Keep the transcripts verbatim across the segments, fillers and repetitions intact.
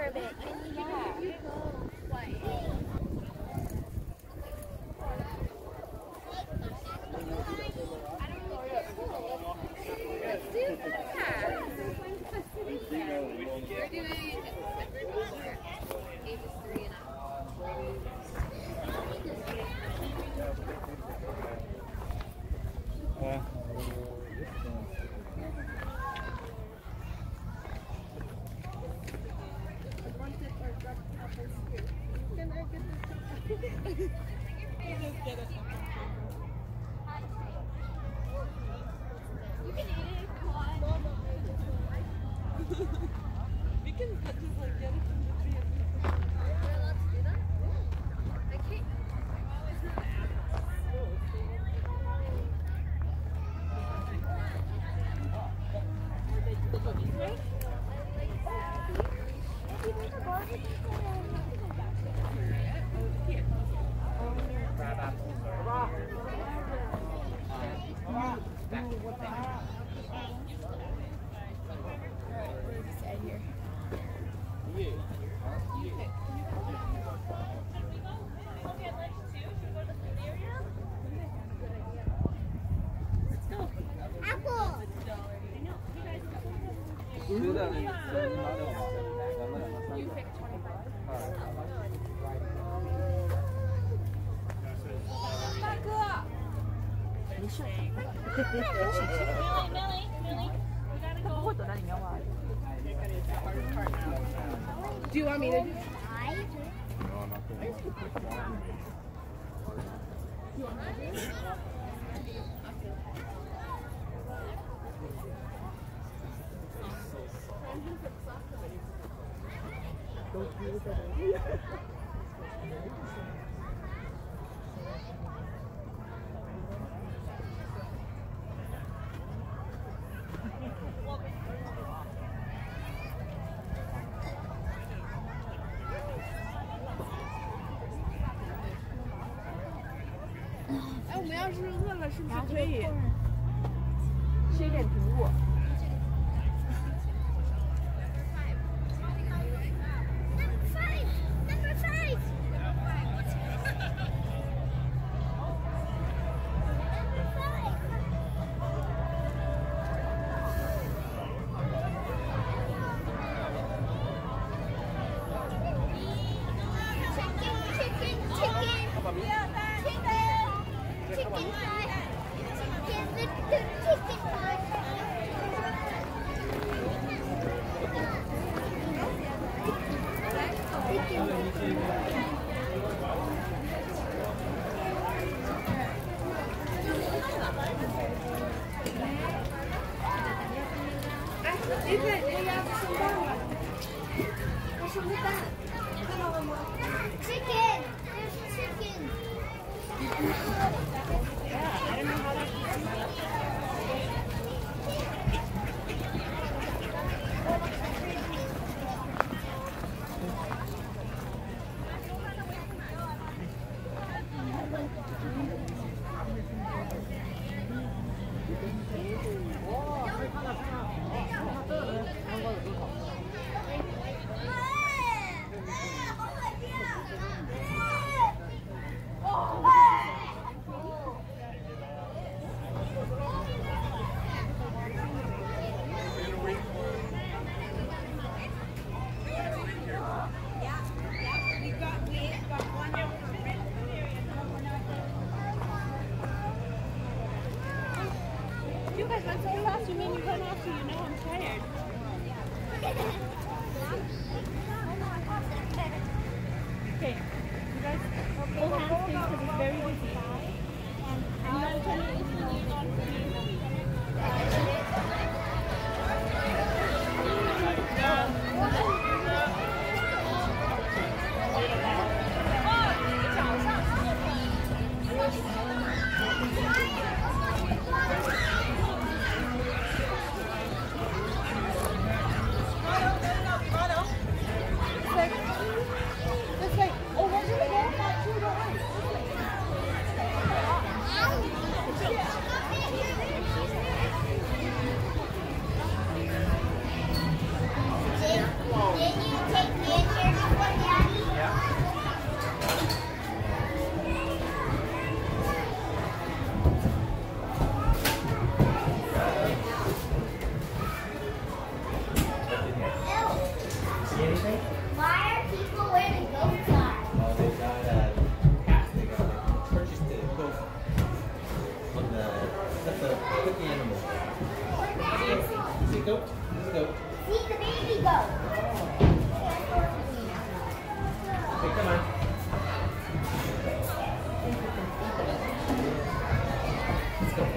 for a bit. Yeah. Let's do that. We're doing a group of ages three and up. Uh, We can just like get it from the tree. We're allowed to do that? I can't. You picked twenty-five. Millie, Millie, Millie, we gotta go. Do you want me to do哎，我们要是饿了，是不是可以吃一点苹果？ 你看，人家不生蛋了，它生个蛋，看到了吗 Chicken! There's chicken! Yeah, I don't know how that anything? Why are people wearing goats are? Oh, they've got a cat. They got like, purchased a goat on the that's a cookie animal. See a goat? This is a goat. See the baby goat. Okay, come on. Let's go.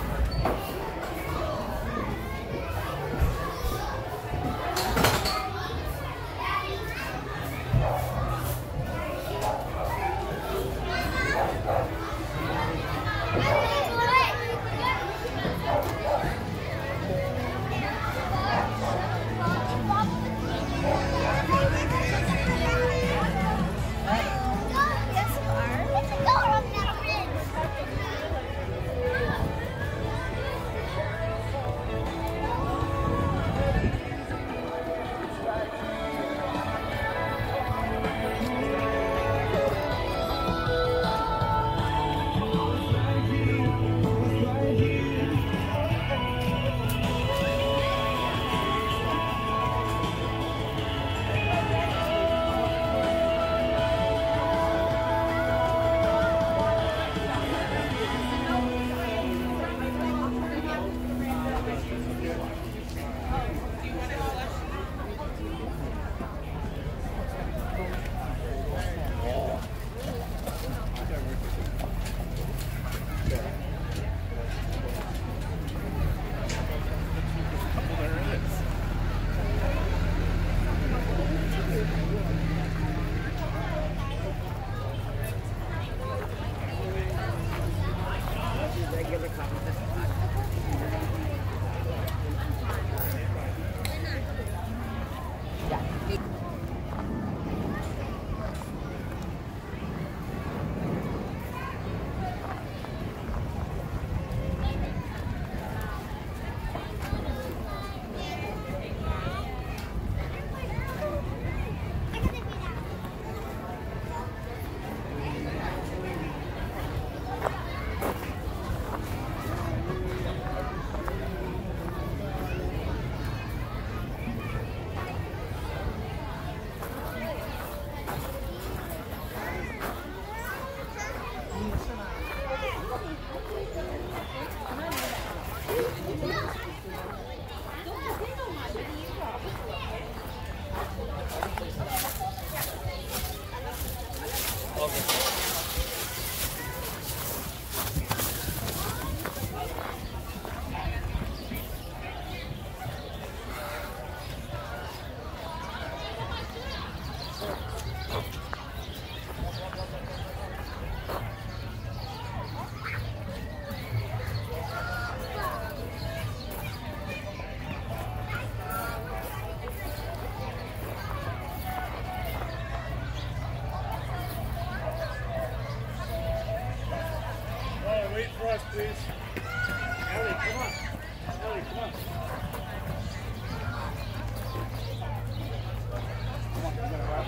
Please. Ellie, come on. Ellie, come on. Come on, you gotta wrap.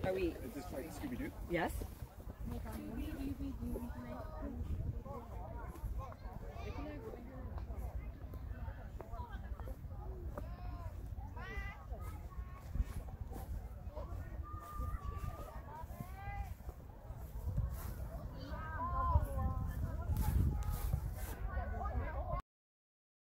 Are we? Is this like Scooby-Doo? Yes. If you like